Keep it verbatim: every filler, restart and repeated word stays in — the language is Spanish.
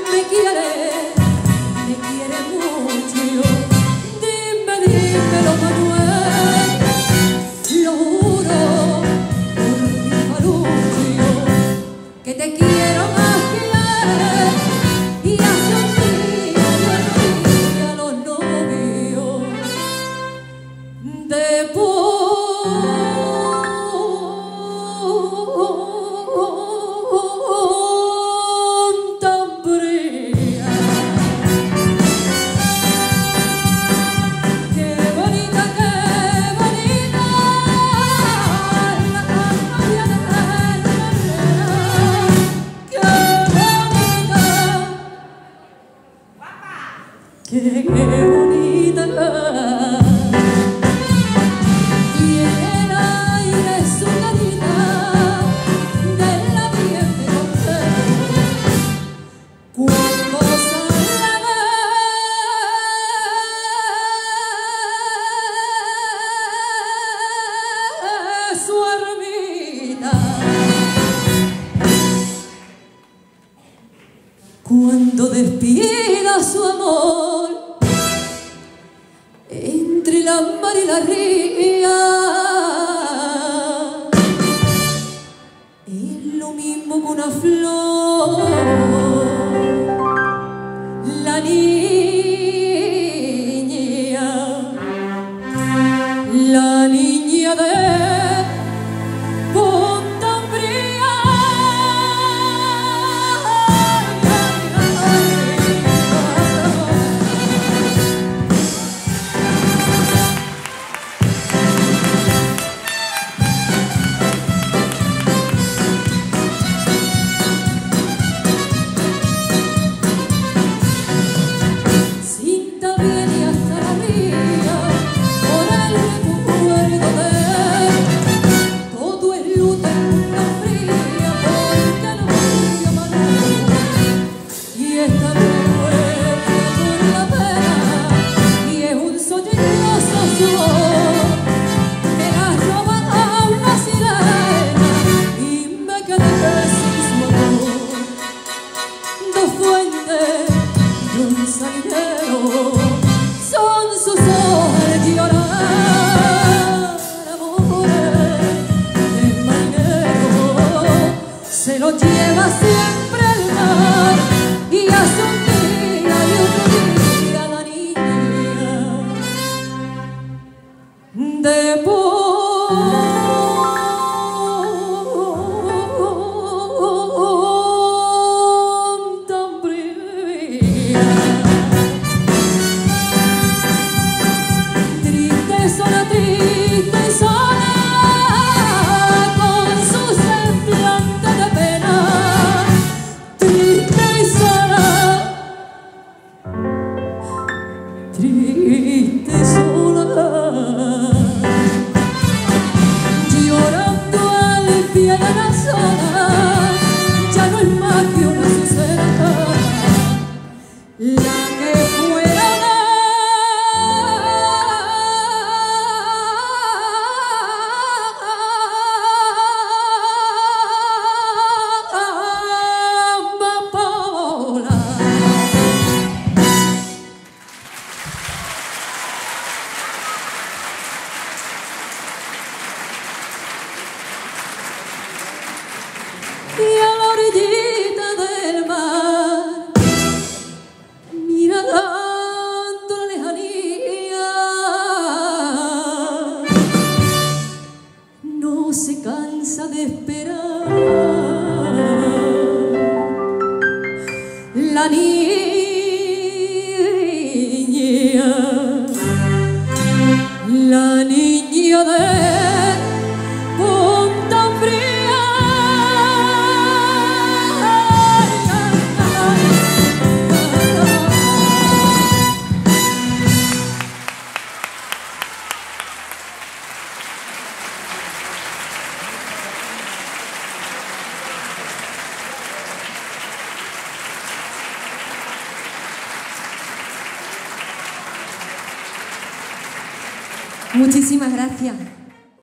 me quiere, me quiere mucho. Dime, dímelo, Manuel, lo juro por mi Marucho, que te quiero más que él. Y hace un día yo fui a los novios de qué bonita, tiene el aire su carita de la piel de mujer. Cuando sale de su ermita, cuando despida su amor entre la mar y la ría, es lo mismo que una flor. La niña, la niña de son sus ojos de llorar, amores de marinero, se lo lleva siempre al mar y hace un día y otro día la niña de triste y sola, llorando al pie de la sola, ya no es más que una sincera, la que fuera una amapola. Y a la orillita del mar, mirando la lejanía, no se cansa de esperar la niña, la niña de Muchísimas gracias.